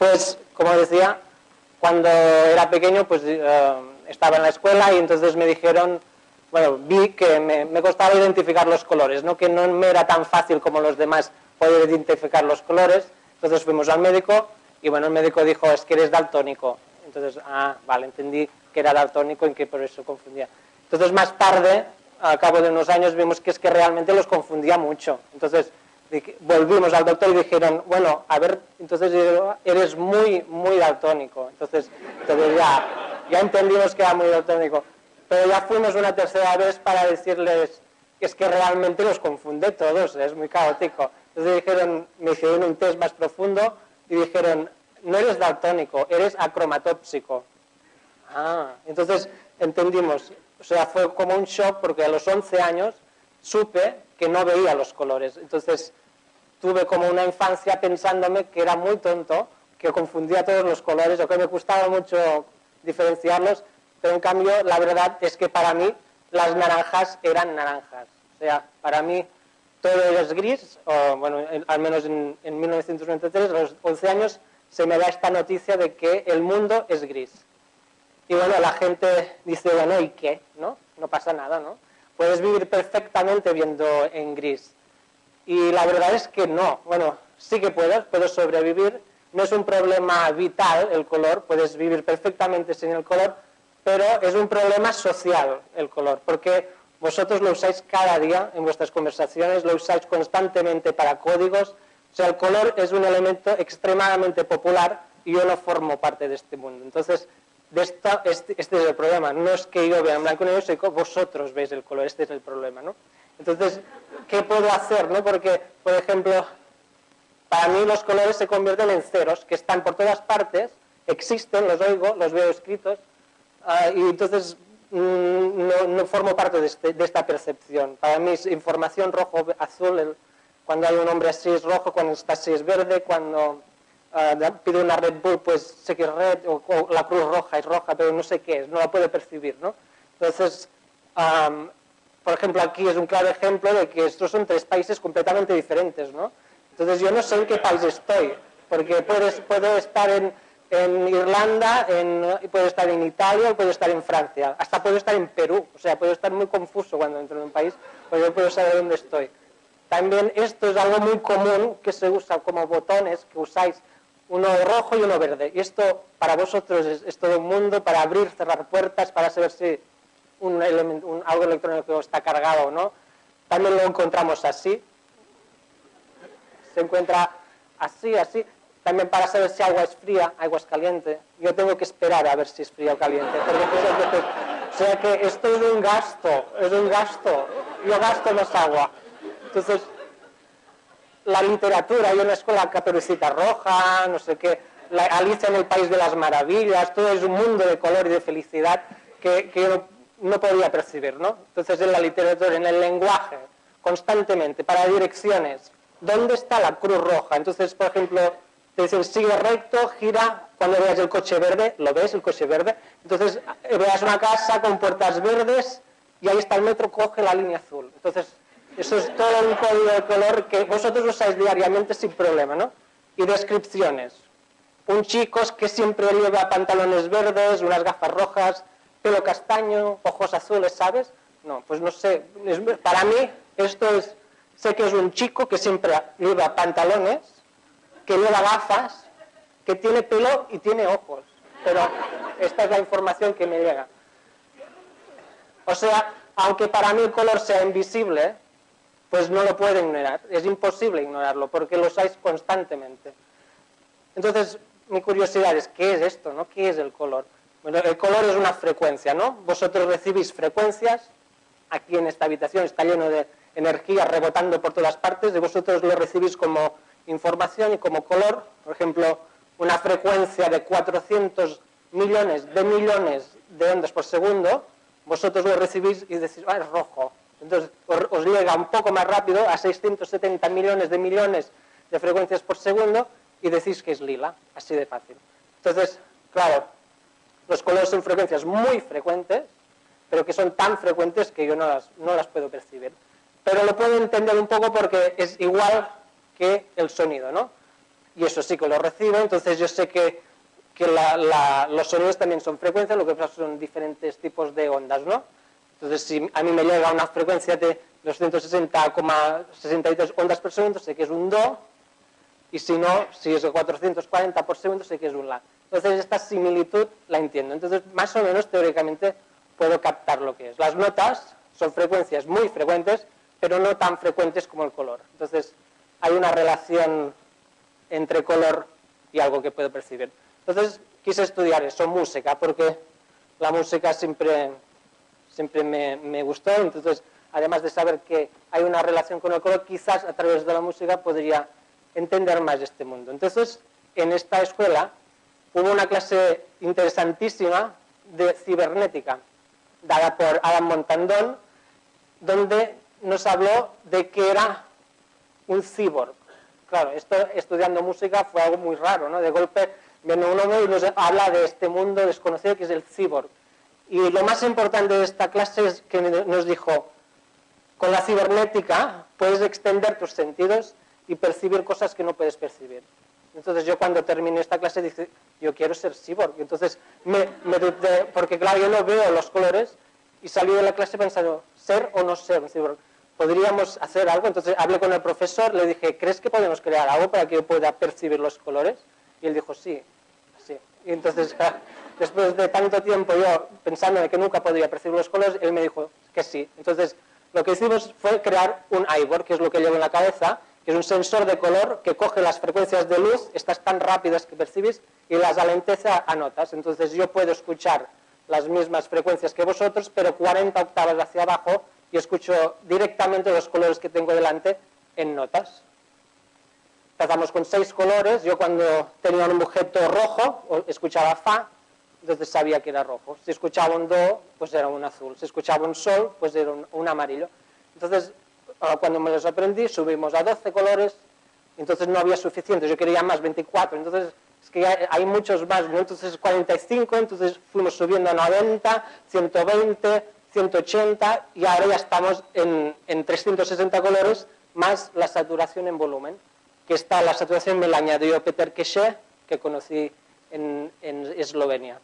Pues, como decía, cuando era pequeño, pues estaba en la escuela y entonces me dijeron, bueno, vi que me costaba identificar los colores, ¿no? Que no me era tan fácil como los demás poder identificar los colores. Entonces fuimos al médico y bueno, el médico dijo, es que eres daltónico. Entonces, vale, entendí que era daltónico y que por eso confundía. Entonces más tarde, a cabo de unos años, vimos que es que realmente los confundía mucho. Entonces volvimos al doctor y dijeron, bueno, a ver, entonces eres muy, muy daltónico. Entonces ya entendimos que era muy daltónico. Pero ya fuimos una tercera vez para decirles que es que realmente los confunde todos, es muy caótico. Entonces me hicieron un test más profundo y dijeron, no eres daltónico, eres acromatópsico. Entonces entendimos, o sea, fue como un shock porque a los 11 años supe que no veía los colores. Entonces tuve como una infancia pensándome que era muy tonto, que confundía todos los colores o que me costaba mucho diferenciarlos, pero en cambio la verdad es que para mí las naranjas eran naranjas. O sea, para mí todo es gris, o bueno, al menos en 1993, a los 11 años, se me da esta noticia de que el mundo es gris. Y bueno, la gente dice, bueno, ¿y qué? ¿No? No pasa nada, ¿no? Puedes vivir perfectamente viendo en gris. Y la verdad es que no. Bueno, sí que puedo sobrevivir. No es un problema vital el color, puedes vivir perfectamente sin el color, pero es un problema social el color, porque vosotros lo usáis cada día en vuestras conversaciones, lo usáis constantemente para códigos. O sea, el color es un elemento extremadamente popular y yo no formo parte de este mundo. Entonces, este es el problema. No es que yo vea en blanco y negro, sino que vosotros veis el color. Este es el problema, ¿no? Entonces, ¿qué puedo hacer, no? Porque, por ejemplo, para mí los colores se convierten en ceros, que están por todas partes, existen, los oigo, los veo escritos, y entonces no formo parte de esta percepción. Para mí es información rojo, azul, cuando hay un hombre así es rojo, cuando está así es verde, cuando pido una Red Bull, pues sé que es red, o la Cruz Roja es roja, pero no sé qué es, no la puedo percibir, ¿no? Entonces, por ejemplo, aquí es un claro ejemplo de que estos son tres países completamente diferentes, ¿no? Entonces yo no sé en qué país estoy, porque puedo estar en Irlanda, puedo estar en Italia, puedo estar en Francia, hasta puedo estar en Perú, o sea, puedo estar muy confuso cuando entro en un país, porque yo puedo saber dónde estoy. También esto es algo muy común que se usa como botones, que usáis uno rojo y uno verde. Y esto para vosotros es todo un mundo, para abrir, cerrar puertas, para saber si algo electrónico está cargado o no. También lo encontramos así. Se encuentra así, así. También para saber si agua es fría, agua es caliente. Yo tengo que esperar a ver si es fría o caliente. O sea que esto es un gasto, es un gasto. Yo gasto más agua. Entonces, la literatura, hay una escuela Caperucita Roja, no sé qué, Alicia en el País de las Maravillas, todo es un mundo de color y de felicidad que yo no podía percibir, ¿no? Entonces, en la literatura, en el lenguaje, constantemente, para direcciones, ¿dónde está la cruz roja? Entonces, por ejemplo, te dicen, sigue recto, gira, cuando veas el coche verde, ¿lo ves, el coche verde? Entonces, veas una casa con puertas verdes y ahí está el metro, coge la línea azul. Entonces, eso es todo un código de color que vosotros usáis diariamente sin problema, ¿no? Y descripciones. Un chico que siempre lleva pantalones verdes, unas gafas rojas, pelo castaño, ojos azules, ¿sabes? No, pues no sé. Para mí, sé que es un chico que siempre lleva pantalones, que lleva gafas, que tiene pelo y tiene ojos. Pero esta es la información que me llega. O sea, aunque para mí el color sea invisible, pues no lo puedo ignorar. Es imposible ignorarlo porque lo usáis constantemente. Entonces, mi curiosidad es, ¿qué es esto, no? ¿Qué es el color? Bueno, el color es una frecuencia, ¿no? Vosotros recibís frecuencias, aquí en esta habitación está lleno de energía rebotando por todas partes, y vosotros lo recibís como información y como color. Por ejemplo, una frecuencia de 400 millones de ondas por segundo, vosotros lo recibís y decís, es rojo. Entonces os llega un poco más rápido a 670 millones de frecuencias por segundo y decís que es lila, así de fácil. Entonces, claro, los colores son frecuencias muy frecuentes, pero que son tan frecuentes que yo no las puedo percibir. Pero lo puedo entender un poco porque es igual que el sonido, ¿no? y eso sí que lo recibo, entonces yo sé que los sonidos también son frecuencias, lo que pasa son diferentes tipos de ondas, ¿no? Entonces, si a mí me llega una frecuencia de 260,62 ondas por segundo, sé que es un do, y si no, si es de 440 por segundo, sé que es un la. Entonces, esta similitud la entiendo. Entonces, más o menos, teóricamente, puedo captar lo que es. Las notas son frecuencias muy frecuentes, pero no tan frecuentes como el color. Entonces, hay una relación entre color y algo que puedo percibir. Entonces, quise estudiar eso, música, porque la música siempre me gustó. Entonces, además de saber que hay una relación con el color, quizás a través de la música podría entender más este mundo. Entonces, en esta escuela hubo una clase interesantísima de cibernética, dada por Adam Montandon, donde nos habló de que era un cyborg. Claro, esto estudiando música fue algo muy raro, ¿no? De golpe viene uno y nos habla de este mundo desconocido que es el cyborg. Y lo más importante de esta clase es que nos dijo, con la cibernética puedes extender tus sentidos y percibir cosas que no puedes percibir. Entonces yo cuando terminé esta clase dije, yo quiero ser cyborg. Entonces porque claro, yo no veo los colores y salí de la clase pensando, ¿ser o no ser un cyborg? ¿Podríamos hacer algo? Entonces hablé con el profesor, le dije, ¿crees que podemos crear algo para que yo pueda percibir los colores? Y él dijo, sí, sí. Y entonces, después de tanto tiempo yo pensando de que nunca podría percibir los colores, él me dijo que sí. Entonces, lo que hicimos fue crear un iBoard, que es lo que llevo en la cabeza, que es un sensor de color que coge las frecuencias de luz, estas tan rápidas que percibís, y las alenteza a notas. Entonces yo puedo escuchar las mismas frecuencias que vosotros, pero 40 octavas hacia abajo, y escucho directamente los colores que tengo delante en notas. Empezamos con 6 colores. Yo cuando tenía un objeto rojo, escuchaba fa, entonces sabía que era rojo. Si escuchaba un do, pues era un azul. Si escuchaba un sol, pues era un amarillo. Entonces, cuando me los aprendí, subimos a 12 colores, entonces no había suficiente, yo quería más, 24, entonces es que hay muchos más, ¿no? Entonces 45, entonces fuimos subiendo a 90, 120, 180, y ahora ya estamos en 360 colores, más la saturación en volumen, que la saturación me la añadió Peter Keshe, que conocí en Eslovenia.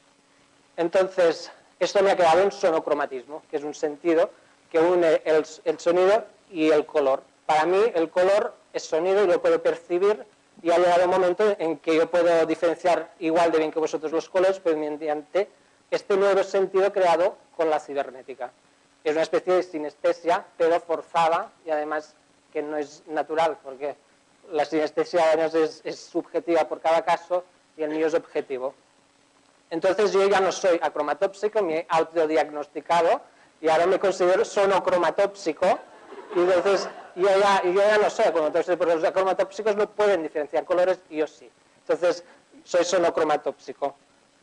Entonces, esto me ha quedado en sonocromatismo, que es un sentido que une el sonido y el color. Para mí el color es sonido y lo puedo percibir, y ha llegado un momento en que yo puedo diferenciar igual de bien que vosotros los colores, pero mediante este nuevo sentido creado con la cibernética. Es una especie de sinestesia, pero forzada, y además que no es natural, porque la sinestesia es subjetiva por cada caso y el mío es objetivo. Entonces yo ya no soy acromatópsico, me he autodiagnosticado y ahora me considero sonocromatópsico, y entonces yo ya no soy acromatópsico, porque los acromatópsicos no pueden diferenciar colores y yo sí. Entonces soy sonocromatópsico.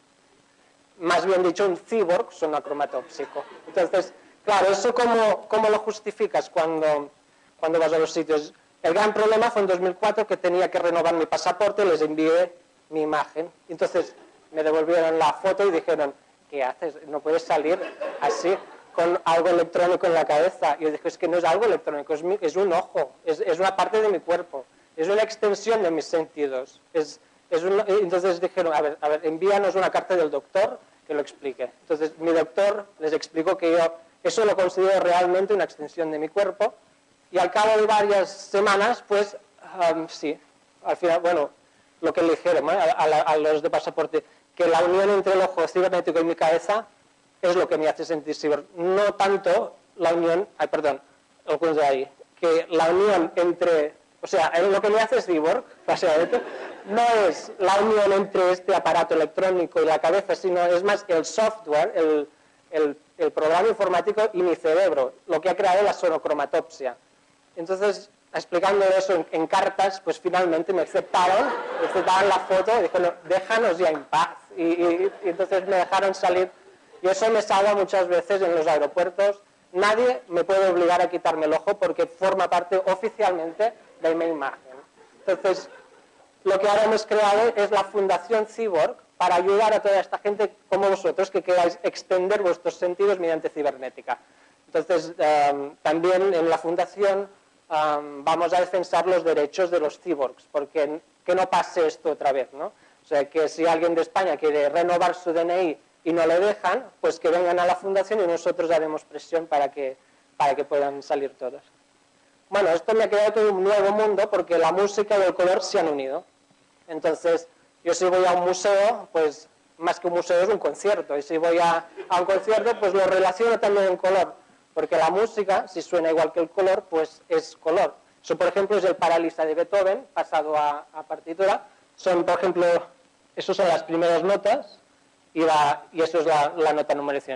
Más bien dicho, un cyborg sonocromatópsico. Entonces, claro, ¿eso cómo lo justificas cuando vas a los sitios? El gran problema fue en 2004 que tenía que renovar mi pasaporte, les envié mi imagen. Entonces me devolvieron la foto y dijeron, ¿qué haces? No puedes salir así con algo electrónico en la cabeza. Y yo dije, es que no es algo electrónico, es un ojo, es una parte de mi cuerpo, es una extensión de mis sentidos. Entonces dijeron, a ver, envíanos una carta del doctor que lo explique. Entonces mi doctor les explicó que yo eso lo considero realmente una extensión de mi cuerpo, y al cabo de varias semanas, pues sí, al final, bueno, lo que le dijeron a los de pasaporte, que la unión entre el ojo cibernético y mi cabeza es lo que me hace sentir ciber. No tanto la unión, lo cuento ahí, que la unión entre, o sea, lo que me hace cyborg, básicamente, no es la unión entre este aparato electrónico y la cabeza, sino es más el software, el programa informático y mi cerebro, lo que ha creado la sonocromatopsia. Entonces, explicando eso en cartas, pues finalmente me aceptaron la foto y dijeron, déjanos ya en paz. Y entonces me dejaron salir. Y eso me salva muchas veces en los aeropuertos. Nadie me puede obligar a quitarme el ojo porque forma parte oficialmente de mi imagen. Entonces, lo que ahora hemos creado es la Fundación Cyborg para ayudar a toda esta gente como vosotros que queráis extender vuestros sentidos mediante cibernética. Entonces, también en la Fundación vamos a defensar los derechos de los cyborgs, porque que no pase esto otra vez, ¿no? O sea, que si alguien de España quiere renovar su DNI y no le dejan, pues que vengan a la fundación y nosotros haremos presión para que puedan salir todos. Bueno, esto me ha creado todo un nuevo mundo porque la música y el color se han unido. Entonces, yo si voy a un museo, pues más que un museo es un concierto. Y si voy a un concierto, pues lo relaciono también en color. Porque la música, si suena igual que el color, pues es color. Eso, por ejemplo, es el Paralisa de Beethoven, pasado a partitura. Son, por ejemplo, esas son las primeras notas y eso es la nota número 100.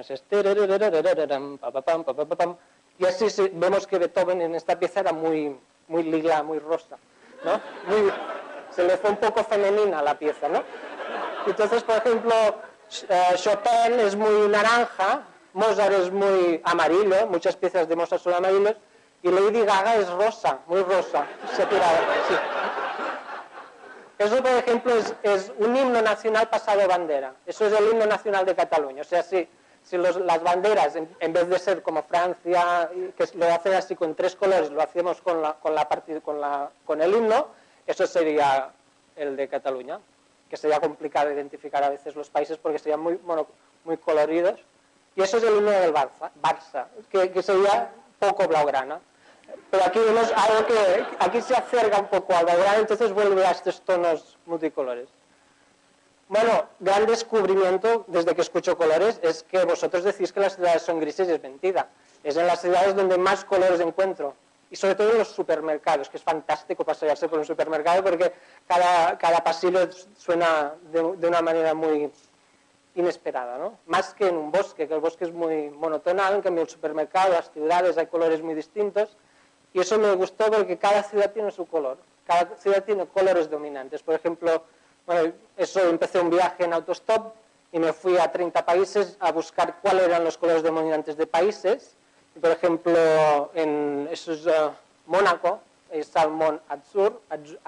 Y así vemos que Beethoven en esta pieza era muy lila, muy rosa, ¿no? Se le fue un poco femenina la pieza, ¿no? Entonces, por ejemplo, Chopin es muy naranja, Mozart es muy amarillo, muchas piezas de Mozart son amarillos, y Lady Gaga es rosa, muy rosa, saturada, sí. Eso, por ejemplo, es un himno nacional pasado a bandera. Eso es el himno nacional de Cataluña. O sea, si las banderas, en vez de ser como Francia, que lo hacen así con 3 colores, lo hacemos con el himno, eso sería el de Cataluña, que sería complicado identificar a veces los países porque serían muy coloridos. Y eso es el himno del Barça, que sería poco blaugrana. Pero aquí vemos algo que aquí se acerca un poco al blaugrana, entonces vuelve a estos tonos multicolores. Bueno, gran descubrimiento desde que escucho colores es que vosotros decís que las ciudades son grises y es mentira. Es en las ciudades donde más colores encuentro. Y sobre todo en los supermercados, que es fantástico pasearse por un supermercado porque cada pasillo suena de una manera muy inesperada, ¿no? Más que en un bosque, que el bosque es muy monotonal, en cambio el supermercado, las ciudades, hay colores muy distintos. Y eso me gustó porque cada ciudad tiene su color. Cada ciudad tiene colores dominantes. Por ejemplo, bueno, eso empecé un viaje en autostop y me fui a 30 países a buscar cuáles eran los colores dominantes de países. Por ejemplo, en Mónaco, es salmón azul,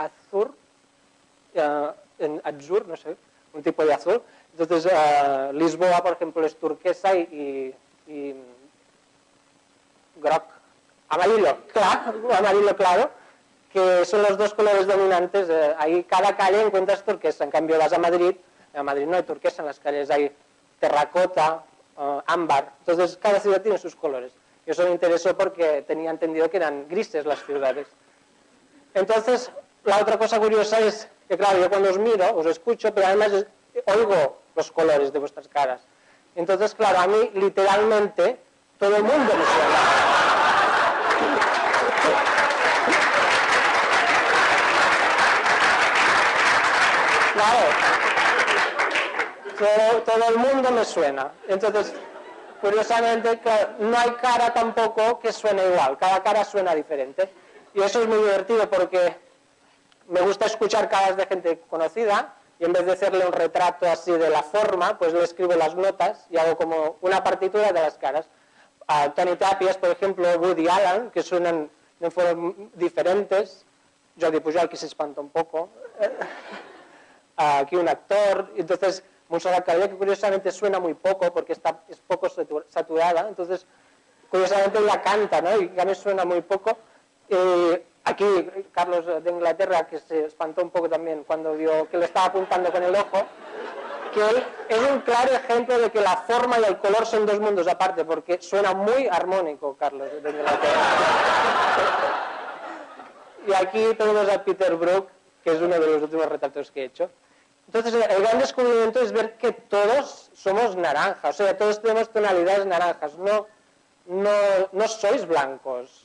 en azul, no sé, un tipo de azul. Entonces, Lisboa, por ejemplo, es turquesa y groc, amarillo claro, que son los 2 colores dominantes. Ahí cada calle encuentras turquesa, en cambio vas a Madrid no hay turquesa, en las calles hay terracota, ámbar. Entonces, cada ciudad tiene sus colores. Y eso me interesó porque tenía entendido que eran grises las ciudades. Entonces, la otra cosa curiosa es que, claro, yo cuando os miro, os escucho, pero además oigo los colores de vuestras caras. Entonces, claro, a mí literalmente todo el mundo me suena. Claro, todo el mundo me suena. Entonces, curiosamente, no hay cara tampoco que suene igual, cada cara suena diferente. Y eso es muy divertido porque me gusta escuchar caras de gente conocida y en vez de hacerle un retrato así de la forma, pues le escribo las notas y hago como una partitura de las caras. A Tony Tapias, por ejemplo, Woody Allen, que suenan de formas diferentes. Jordi Pujol, que se espanta un poco. Aquí un actor. Entonces, Montserrat Caballé, que curiosamente suena muy poco porque es poco saturada. Entonces, curiosamente ella canta, ¿no? Y a mí suena muy poco. Aquí, Carlos de Inglaterra, que se espantó un poco también cuando vio que le estaba apuntando con el ojo, que él es un claro ejemplo de que la forma y el color son 2 mundos aparte, porque suena muy armónico, Carlos de Inglaterra. Y aquí tenemos a Peter Brook, que es uno de los últimos retratos que he hecho. Entonces, el gran descubrimiento es ver que todos somos naranjas, o sea, todos tenemos tonalidades naranjas, no sois blancos.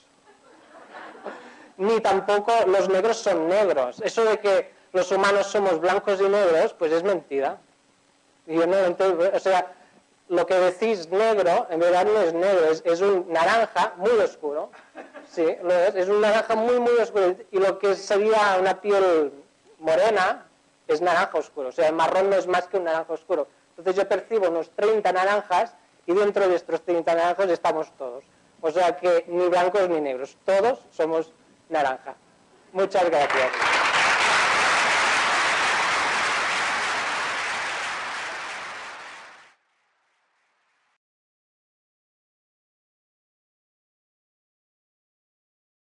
Ni tampoco los negros son negros. Eso de que los humanos somos blancos y negros, pues es mentira. Y yo no entiendo, o sea, lo que decís negro, en verdad no es negro, es un naranja muy oscuro. Sí, lo es un naranja muy oscuro. Y lo que sería una piel morena es naranja oscuro. O sea, el marrón no es más que un naranja oscuro. Entonces yo percibo unos 30 naranjas y dentro de estos 30 naranjas estamos todos. O sea que ni blancos ni negros, todos somos naranja. Muchas gracias.